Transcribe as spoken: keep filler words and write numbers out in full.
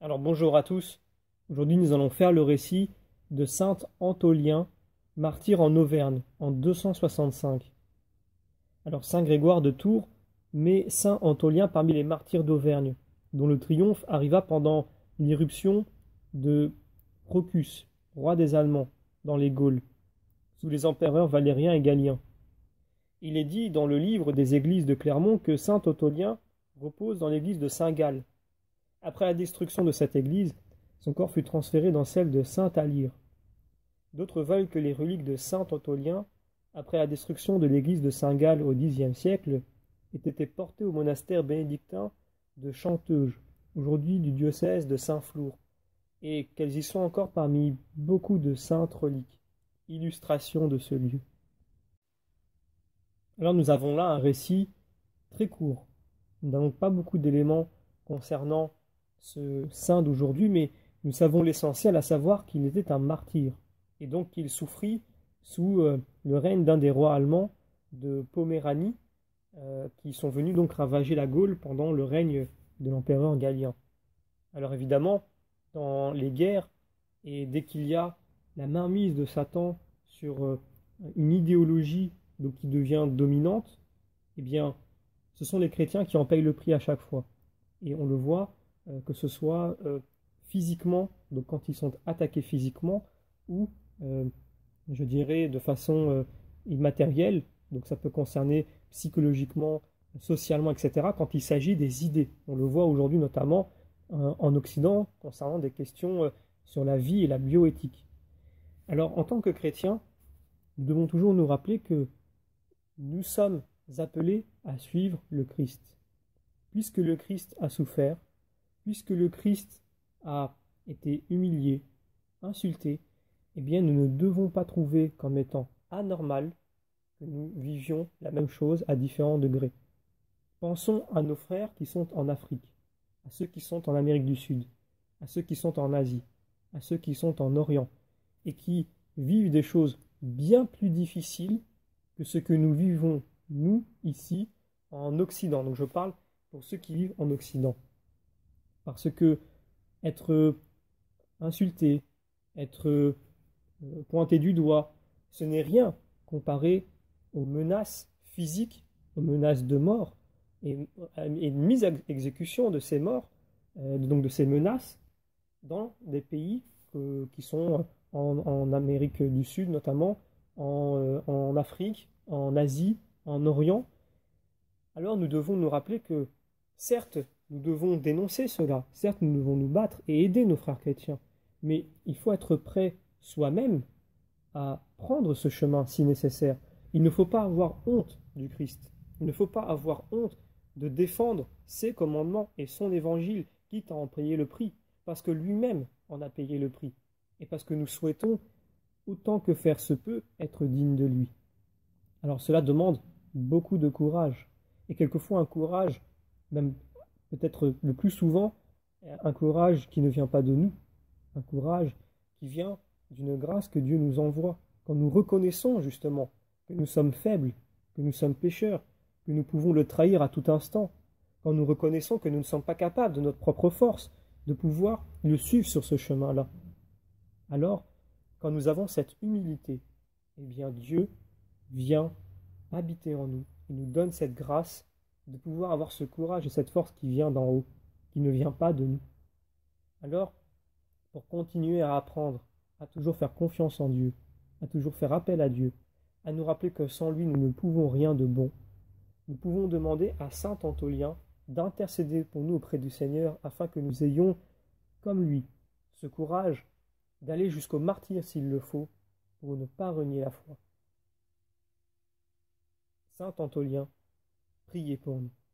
Alors bonjour à tous. Aujourd'hui nous allons faire le récit de saint Antolien, martyr en Auvergne en deux cent soixante-cinq. Alors saint Grégoire de Tours met saint Antolien parmi les martyrs d'Auvergne, dont le triomphe arriva pendant l'irruption de Procus, roi des Allemands, dans les Gaules, sous les empereurs Valérien et Galien. Il est dit dans le livre des églises de Clermont que saint Antolien repose dans l'église de Saint-Gall. Après la destruction de cette église, son corps fut transféré dans celle de Saint-Alyre. D'autres veulent que les reliques de saint Antolien, après la destruction de l'église de Saint-Gall au Xe siècle, aient été portées au monastère bénédictin de Chanteuge, aujourd'hui du diocèse de Saint-Flour, et qu'elles y sont encore parmi beaucoup de saintes reliques, illustration de ce lieu. Alors nous avons là un récit très court. Nous n'avons pas beaucoup d'éléments concernant ce saint d'aujourd'hui, mais nous savons l'essentiel, à savoir qu'il était un martyr, et donc qu'il souffrit sous euh, le règne d'un des rois allemands de Poméranie, euh, qui sont venus donc ravager la Gaule pendant le règne de l'empereur Galien. Alors évidemment, dans les guerres, et dès qu'il y a la mainmise de Satan sur euh, une idéologie donc, qui devient dominante, eh bien, ce sont les chrétiens qui en payent le prix à chaque fois. Et on le voit, euh, que ce soit euh, physiquement, donc quand ils sont attaqués physiquement, ou, euh, je dirais, de façon euh, immatérielle, donc ça peut concerner psychologiquement, socialement, et cetera, quand il s'agit des idées. On le voit aujourd'hui notamment euh, en Occident, concernant des questions euh, sur la vie et la bioéthique. Alors, en tant que chrétiens, nous devons toujours nous rappeler que nous sommes appelés à suivre le Christ. Puisque le Christ a souffert, puisque le Christ a été humilié, insulté, eh bien nous ne devons pas trouver comme étant anormal que nous vivions la même chose à différents degrés. Pensons à nos frères qui sont en Afrique, à ceux qui sont en Amérique du Sud, à ceux qui sont en Asie, à ceux qui sont en Orient, et qui vivent des choses bien plus difficiles que ce que nous vivons, nous, ici, en Occident. Donc je parle pour ceux qui vivent en Occident. Parce que être insulté, être pointé du doigt, ce n'est rien comparé aux menaces physiques, aux menaces de mort, et une mise à exécution de ces morts, euh, donc de ces menaces, dans des pays que, qui sont en, en Amérique du Sud notamment, en, euh, en Afrique, en Asie, en Orient. Alors nous devons nous rappeler que, certes, nous devons dénoncer cela, certes, nous devons nous battre et aider nos frères chrétiens, mais il faut être prêt soi-même à prendre ce chemin si nécessaire. Il ne faut pas avoir honte du Christ, il ne faut pas avoir honte de défendre ses commandements et son évangile, quitte à en payer le prix, parce que lui-même en a payé le prix, et parce que nous souhaitons, autant que faire se peut, être dignes de lui. Alors cela demande beaucoup de courage, et quelquefois un courage, même peut-être le plus souvent, un courage qui ne vient pas de nous, un courage qui vient d'une grâce que Dieu nous envoie, quand nous reconnaissons justement que nous sommes faibles, que nous sommes pécheurs, que nous pouvons le trahir à tout instant, quand nous reconnaissons que nous ne sommes pas capables de notre propre force de pouvoir le suivre sur ce chemin-là. Alors, quand nous avons cette humilité, eh bien Dieu vient habiter en nous, il nous donne cette grâce de pouvoir avoir ce courage et cette force qui vient d'en haut, qui ne vient pas de nous. Alors, pour continuer à apprendre, à toujours faire confiance en Dieu, à toujours faire appel à Dieu, à nous rappeler que sans lui nous ne pouvons rien de bon, nous pouvons demander à saint Antolien d'intercéder pour nous auprès du Seigneur afin que nous ayons, comme lui, ce courage d'aller jusqu'au martyre s'il le faut, pour ne pas renier la foi. Saint Antolien, priez pour nous.